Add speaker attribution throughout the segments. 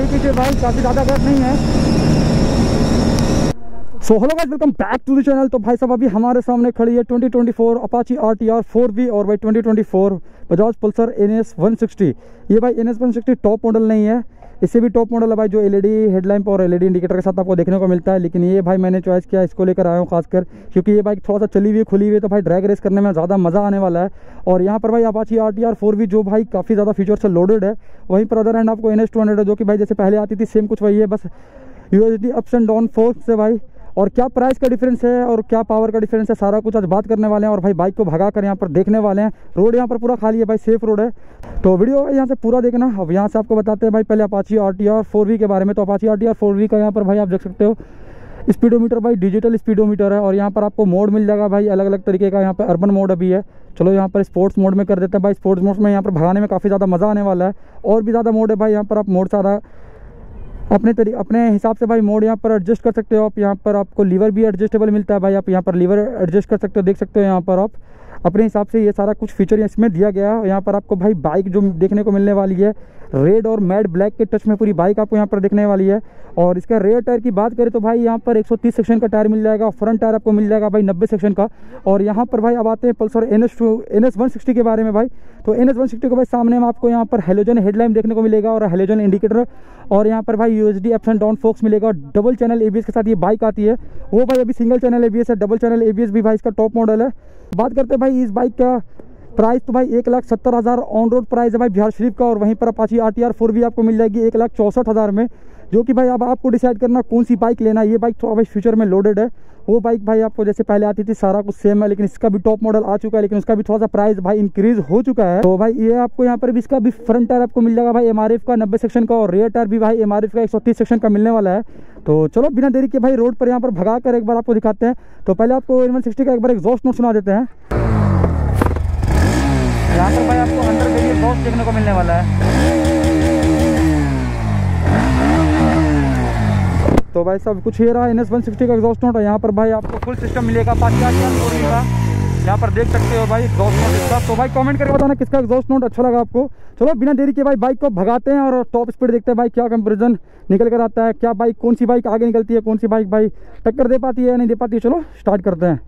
Speaker 1: पीछे भाई काफ़ी ज़्यादा गैप नहीं है। So hello guys, welcome back to the channel. तो भाई साहब अभी हमारे सामने खड़ी है 2024 अपाची RTR 4V और भाई 2024 बजाज पल्सर NS 160। ये भाई NS 160 टॉप मॉडल नहीं है, इससे भी टॉप मॉडल है भाई, जो LED हेडलैम्प और LED इंडिकेटर के साथ आपको देखने को मिलता है। लेकिन ये भाई मैंने चॉइस किया, इसको लेकर आया हूँ खासकर क्योंकि ये बाइक थोड़ा सा चली हुई खुली हुई है, तो भाई ड्रैग रेस करने में ज़्यादा मज़ा आने वाला है। और यहाँ पर भाई अपाची RTR 4V जो भाई काफ़ी ज़्यादा फीचर से लोडेड है। वहीं पर अदर हैंड आपको NS 200 है जो कि भाई जैसे पहले आती थी सेम कुछ वही है, बस USD ups and down forks से भाई। और क्या प्राइस का डिफरेंस है और क्या पावर का डिफरेंस है, सारा कुछ आज बात करने वाले हैं। और भाई बाइक को भगा कर यहाँ पर देखने वाले हैं। रोड यहाँ पर पूरा खाली है भाई, सेफ रोड है, तो वीडियो यहाँ से पूरा देखना। अब यहाँ से आपको बताते हैं भाई पहले अपाची RTR 4V के बारे में। तो अपाची RTR 4V का यहाँ पर भाई आप देख सकते हो स्पीडोमीटर भाई डिजिटल स्पीडोमीटर है। और यहाँ पर आपको मोड मिल जाएगा भाई अलग अलग तरीके का। यहाँ पर अर्बन मोड अभी है, चलो यहाँ पर स्पोर्ट्स मोड में कर देते हैं भाई। स्पोर्ट्स मोड में यहाँ पर भगाने में काफ़ी ज़्यादा मज़ा आने वाला है। और भी ज़्यादा मोड है भाई, यहाँ पर आप मोड सारा अपने हिसाब से भाई मोड यहाँ पर एडजस्ट कर सकते हो आप। यहाँ पर आपको लीवर भी एडजस्टेबल मिलता है भाई, आप यहाँ पर लीवर एडजस्ट कर सकते हो, देख सकते हो यहाँ पर आप अपने हिसाब से। ये सारा कुछ फीचर इसमें दिया गया है। यहाँ पर आपको भाई बाइक जो देखने को मिलने वाली है रेड और मैट ब्लैक के टच में पूरी बाइक आपको यहाँ पर देखने वाली है। और इसका रेयर टायर की बात करें तो भाई यहाँ पर 130 सेक्शन का टायर मिल जाएगा, फ्रंट टायर आपको मिल जाएगा भाई 90 सेक्शन का। और यहाँ पर भाई अब आते हैं पल्सर NS 160 के बारे में भाई। तो NS 160 को भाई सामने में आपको यहाँ पर हेलोजन हेडलाइट देखने को मिलेगा और हेलोजन इंडिकेटर। और यहाँ पर भाई USD ups and down forks मिलेगा और डबल चैनल ABS के साथ ये बाइक आती है। वो भाई अभी सिंगल चैनल ABS है, डबल चैनल ABS भी भाई इसका टॉप मॉडल है। बात करते हैं भाई इस बाइक का प्राइस, तो भाई 1,70,000 ऑन रोड प्राइस है भाई बिहार शरीफ का। और वहीं पर अपाची RTR 4V आपको मिल जाएगी 1,64,000 में, जो कि भाई अब आपको डिसाइड करना कौन सी बाइक लेना है। ये बाइक थोड़ा भाई फ्यूचर में लोडेड है, वो बाइक भाई आपको जैसे पहले आती थी सारा कुछ सेम है, लेकिन इसका भी टॉप मॉडल आ चुका है, लेकिन उसका भी थोड़ा सा प्राइस भाई इंक्रीज हो चुका है। तो भाई ये आपको यहाँ पर भी इसका भी फ्रंट टायर आपको मिल जाएगा भाई MRF का 90 सेक्शन का, और रेयर टायर भी भाई MRF का 130 सेक्शन का मिलने वाला है। तो चलो बिना देरी के भाई रोड पर यहाँ पर भगा कर एक बार आपको दिखाते हैं। तो पहले आपको NS 160 का एक बार एग्जॉस्ट नोट सुना देते हैं। यहाँ पर भाई आपको अंडर वेरिएंट एग्जॉस्ट देखने को मिलने वाला है। तो भाई सब कुछ ये रहा NS 160 का एग्जॉस्ट नोट है। यहाँ पर भाई आपको फुल सिस्टम मिलेगा अपाची RTR 4V का, यहाँ पर देख सकते हो भाई एग्जॉस्ट नोट इसका। तो भाई कमेंट करके बताना किसका एग्जॉस्ट नोट अच्छा लगा आपको। चलो बिना देरी के भाई बाइक को भगाते हैं और टॉप स्पीड देखते हैं भाई क्या कंपैरिजन निकल कर आता है, क्या बाइक कौन सी बाइक आगे निकलती है, कौन सी बाइक भाई टक्कर दे पाती है या नहीं दे पाती है। चलो स्टार्ट करते हैं।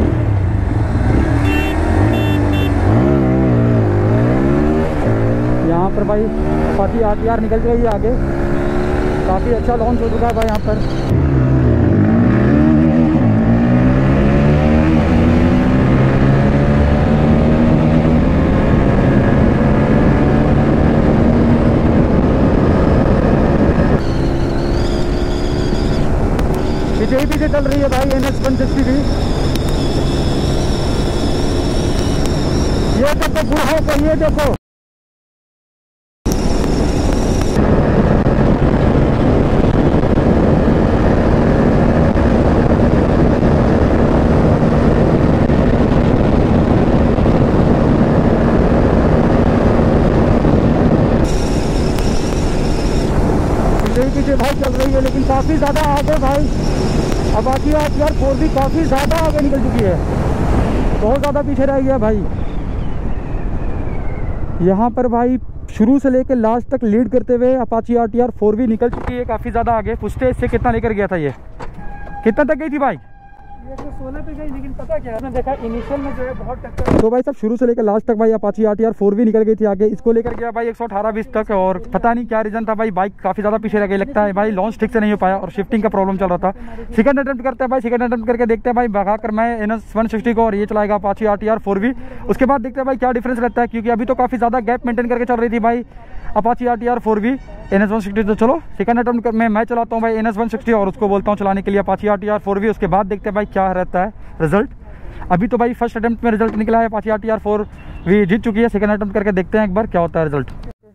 Speaker 1: यहाँ पर भाई अपाची RTR निकल गई है आगे, काफ़ी अच्छा लॉन्च हो चुका है भाई यहाँ पर। पीछे ही पीछे चल रही है भाई NS 160 भी। ये देखो बूढ़ों को, ये देखो पीछे भाई चल रही है, लेकिन काफ़ी ज़्यादा आगे भाई अपाची RTR 4V काफ़ी ज़्यादा आगे निकल चुकी है, बहुत ज़्यादा पीछे रह गया भाई। यहाँ पर भाई शुरू से लेकर लास्ट तक लीड करते हुए अपाची RTR 4V निकल चुकी है काफ़ी ज़्यादा आगे। पूछते इससे कितना लेकर गया था, ये कितना तक गई थी बाइक? ये तो 16 पे गई, लेकिन पता क्या है देखा इनिशियल में जो है बहुत टक्कर। तो भाई सब शुरू से लेकर लास्ट तक भाई अपाची RTR 4V निकल गई थी आगे, इसको लेकर गया भाई 118-20 तक। और पता नहीं क्या रीजन था भाई, बाइक काफ़ी ज़्यादा पीछे रह गई, लगता है भाई लॉन्च ठीक से नहीं हो पाया और शिफ्टिंग का प्रॉब्लम चल रहा था। सेकंड अटेम्प्ट करते हैं भाई, सेकंड अटेम्प्ट करके देखते हैं भाई भगा कर मैं NS 160 को, और ये चलाएगा अपाची RTR 4V। उसके बाद देखते हैं भाई क्या डिफरेंस रहता है, क्योंकि अभी तो काफ़ी ज़्यादा गैप मेंटेन करके चल रही थी भाई अपाची RTR 4V NS 160। तो चलो सेकंड अटेम्प्ट में मैं चलाता हूँ भाई NS 160 और उसको बोलता हूँ चलाने के लिए अपाची RTR 4V। उसके बाद देखते हैं भाई क्या रहता है रिजल्ट। अभी तो भाई फर्स्ट अटेम्प्ट में रिजल्ट निकला है, अपाची RTR 4V जीत चुकी है। सेकंड अटेम्प्ट करके देखते हैं एक बार क्या होता है रिजल्ट।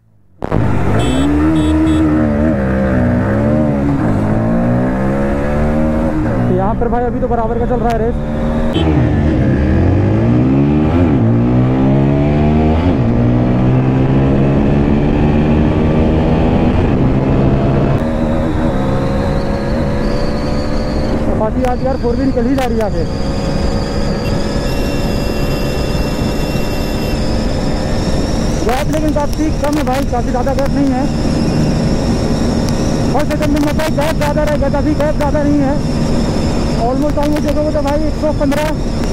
Speaker 1: तो यहाँ पर भाई अभी तो बराबर का चल रहा है रेस। अपाची RTR 4V निकल ही जा रही है आगे। गैप लेकिन काफ़ी कम है भाई, काफ़ी ज़्यादा गैप नहीं है। फर्स्ट अटेम्प्ट में मतलब गैप ज़्यादा रहेगा, अभी गैप ज़्यादा नहीं है। ऑलमोस्ट देखोगे तो भाई 115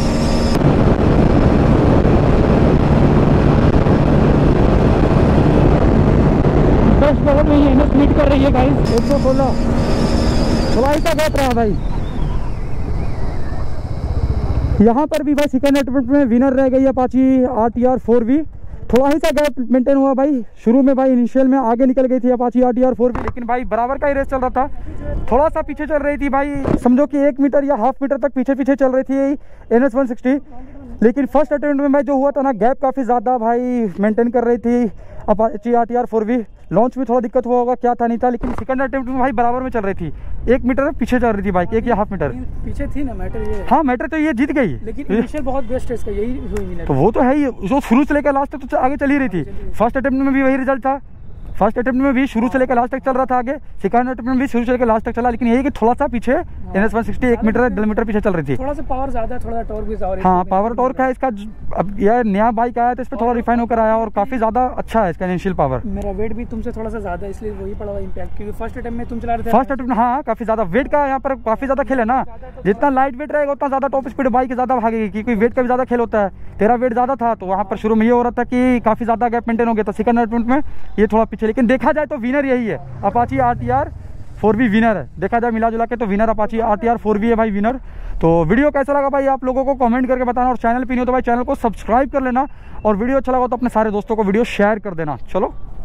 Speaker 1: फर्स्ट लेवल में ये एनएस मीट कर रही है गाइस। 116 थोड़ा सा गैप रहा भाई। यहाँ पर भी भाई सेकंड अटेम्प्ट में विनर रह गई अपाची RTR 4V। थोड़ा ही सा गैप मेंटेन हुआ भाई। शुरू में भाई इनिशियल में आगे निकल गई थी अपाची RTR 4V, लेकिन भाई बराबर का ही रेस चल रहा था। थोड़ा सा पीछे चल रही थी भाई, समझो कि 1 मीटर या हाफ मीटर तक पीछे पीछे चल रही थी NS 160। लेकिन फर्स्ट अटेम्प्ट में भाई जो हुआ था ना, गैप काफ़ी ज़्यादा भाई मेंटेन कर रही थी अपाची RTR 4V। लॉन्च में थोड़ा दिक्कत हुआ होगा, क्या था नहीं था, लेकिन सेकंड अटेम्प्ट में भाई बराबर में चल रही थी। 1 मीटर पीछे चल रही थी बाइक, 1 या हाफ मीटर
Speaker 2: पीछे थी ना। मैटर ये
Speaker 1: हाँ, मैटर तो ये जीत गई,
Speaker 2: लेकिन इनिशियल बहुत बेस्ट है इसका, यही हुई विनर।
Speaker 1: तो वो तो है ही, जो शुरू से लेकर लास्ट तक तो आगे चली रही थी। फर्स्ट अटेम्प्ट में भी वही रिजल्ट था। फर्स्ट अटेम्प्ट में भी शुरू से लेकर लास्ट तक चल रहा था आगे, सेकंड अटेम्प्ट में भी शुरू से लेकर लास्ट तक चला, लेकिन यही कि थोड़ा सा पीछे NS 160 1 मीटर 1.5 मीटर पीछे चल रही थी।
Speaker 2: थोड़ा सा पावर ज्यादा है, थोड़ा टॉर्क भी ज्यादा।
Speaker 1: हाँ, पावर टॉर्क है इसका। अब यह नया बाइक आया तो इस पर थोड़ा रिफाइन होकर आया और काफ़ी ज़्यादा अच्छा है इसका इनिशियल पावर।
Speaker 2: मेरा वेट भी तुमसे थोड़ा सा ज्यादा है, इसलिए वही पड़ा हुआ इम्पैक्ट, क्योंकि फर्स्ट अटेम्प्ट में तुम चला रहे थे।
Speaker 1: फर्स्ट अटेम्प्ट हाँ, काफ़ी ज़्यादा वेट का यहाँ पर काफ़ी ज़्यादा खेल है ना। जितना लाइट वेट रहेगा उतना ज़्यादा टॉप स्पीड बाइक ज़्यादा भागेगी, क्योंकि वेट का भी ज़्यादा खेल होता है। तेरा वेट ज़्यादा था तो वहाँ पर शुरू में ये हो रहा था कि काफ़ी ज़्यादा गैप मेंटेन हो गया था। सेकंड अटेम्प्ट में ये थोड़ा पीछे, लेकिन देखा जाए तो विनर यही है, अपाची RTR 4V विनर है। देखा जाए मिला जुला के तो विनर अपाची RTR 4V है भाई, विनर। तो वीडियो कैसा लगा भाई आप लोगों को कमेंट करके बताना, और चैनल पे नहीं हो तो भाई चैनल को सब्सक्राइब कर लेना, और वीडियो अच्छा लगा तो अपने सारे दोस्तों को वीडियो शेयर कर देना। चलो।